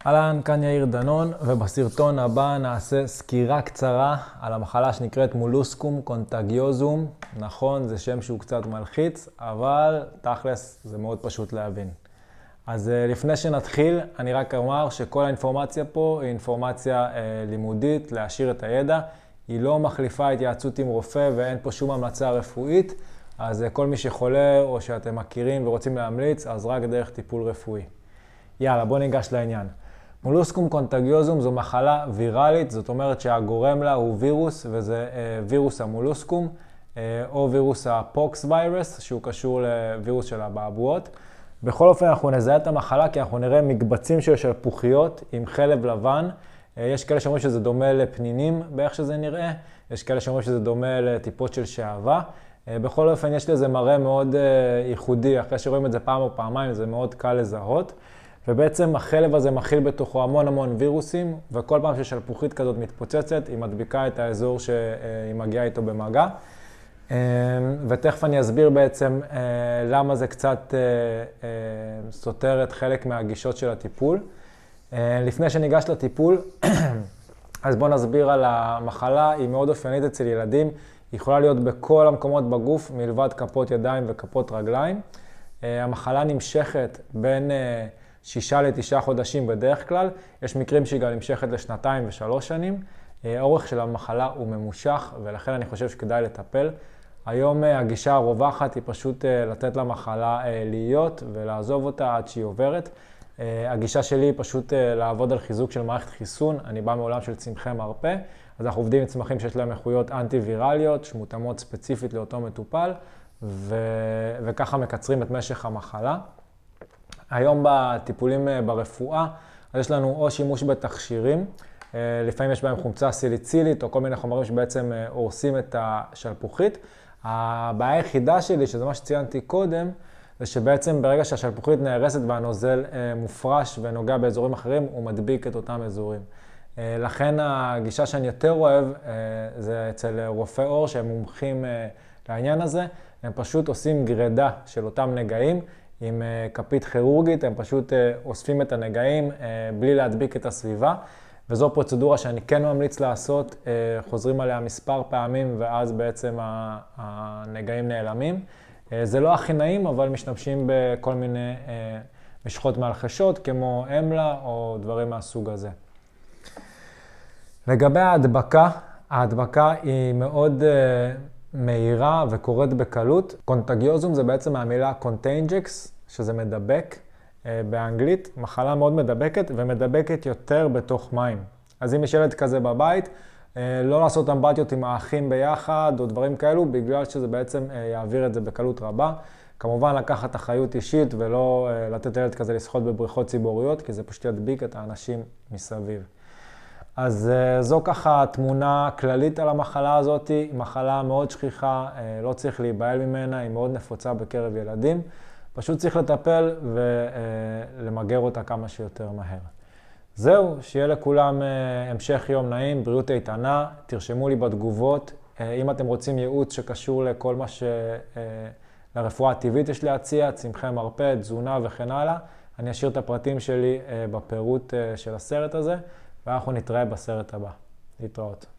אהלן, כאן יאיר דנון, ובסרטון הבא נעשה סקירה קצרה על המחלה שנקראת מולוסקום קונטגיוזום. נכון, זה שם שהוא קצת מלחיץ, אבל תכלס זה מאוד פשוט להבין. אז לפני שנתחיל, אני רק אומר שכל האינפורמציה פה היא אינפורמציה לימודית, להעשיר את הידע. היא לא מחליפה התייעצות עם רופא ואין פה שום המלצה רפואית. אז כל מי שחולה או שאתם מכירים ורוצים להמליץ, אז רק דרך טיפול רפואי. יאללה, בוא ניגש לעניין. מולוסקום קונטגיוזום זו מחלה ויראלית, זאת אומרת שהגורם לה הוא וירוס, וזה וירוס המולוסקום, או וירוס הפוקס ויירוס, שהוא קשור לווירוס של הבעבועות. בכל אופן אנחנו נזהה את המחלה כי אנחנו נראה מקבצים של שלפוחיות עם חלב לבן. יש כאלה שאומרים שזה דומה לפנינים באיך שזה נראה, יש כאלה שאומרים שזה דומה לטיפות של שעווה. בכל אופן יש לזה מראה מאוד ייחודי, אחרי שרואים את זה פעם או פעמיים זה מאוד קל לזהות. ובעצם החלב הזה מכיל בתוכו המון וירוסים, וכל פעם ששלפוחית כזאת מתפוצצת, היא מדביקה את האזור שהיא מגיעה איתו במגע. ותכף אני אסביר בעצם למה זה קצת סותר את חלק מהגישות של הטיפול. לפני שניגש לטיפול, אז בואו נסביר על המחלה. היא מאוד אופיינית אצל ילדים, היא יכולה להיות בכל המקומות בגוף, מלבד כפות ידיים וכפות רגליים. המחלה נמשכת בין 6 ל9 חודשים בדרך כלל, יש מקרים שהיא גם נמשכת לשנתיים ו3 שנים. האורך של המחלה הוא ממושך ולכן אני חושב שכדאי לטפל. היום הגישה הרווחת היא פשוט לתת למחלה להיות ולעזוב אותה עד שהיא עוברת. הגישה שלי היא פשוט לעבוד על חיזוק של מערכת חיסון. אני בא מעולם של צמחי מרפא, אז אנחנו עובדים עם צמחים שיש להם איכויות אנטי-ויראליות שמותאמות ספציפית לאותו מטופל, וככה מקצרים את משך המחלה. היום בטיפולים ברפואה, אז יש לנו או שימוש בתכשירים, לפעמים יש בהם חומצה סיליצילית או כל מיני חומרים שבעצם הורסים את השלפוחית. הבעיה היחידה שלי, שזה מה שציינתי קודם, זה שבעצם ברגע שהשלפוחית נהרסת והנוזל מופרש ונוגע באזורים אחרים, הוא מדביק את אותם אזורים. לכן הגישה שאני יותר אוהב זה אצל רופאי עור שהם מומחים לעניין הזה. הם פשוט עושים גרידה של אותם נגעים עם כפית כירורגית, הם פשוט אוספים את הנגעים בלי להדביק את הסביבה. וזו פרוצדורה שאני כן ממליץ לעשות, חוזרים עליה מספר פעמים ואז בעצם הנגעים נעלמים. זה לא הכי נעים, אבל משתמשים בכל מיני משחות מהלחשות כמו אמלה או דברים מהסוג הזה. לגבי ההדבקה היא מאוד מהירה וקורית בקלות. קונטגיוזום זה בעצם מהמילה contagious, שזה מדבק באנגלית. מחלה מאוד מדבקת ומדבקת יותר בתוך מים. אז אם יש ילד כזה בבית, לא לעשות אמבטיות עם האחים ביחד או דברים כאלו, בגלל שזה בעצם יעביר את זה בקלות רבה. כמובן לקחת אחריות אישית ולא לתת ילד כזה לשחות בבריכות ציבוריות, כי זה פשוט ידביק את האנשים מסביב. אז זו ככה תמונה כללית על המחלה הזאת. היא מחלה מאוד שכיחה, לא צריך להיבהל ממנה, היא מאוד נפוצה בקרב ילדים. פשוט צריך לטפל ולמגר אותה כמה שיותר מהר. זהו, שיהיה לכולם המשך יום נעים, בריאות איתנה. תרשמו לי בתגובות. אם אתם רוצים ייעוץ שקשור לכל מה לרפואה הטבעית יש להציע, צמחי מרפא, תזונה וכן הלאה, אני אשאיר את הפרטים שלי בפירוט של הסרט הזה, ואנחנו נתראה בסרט הבא. להתראות.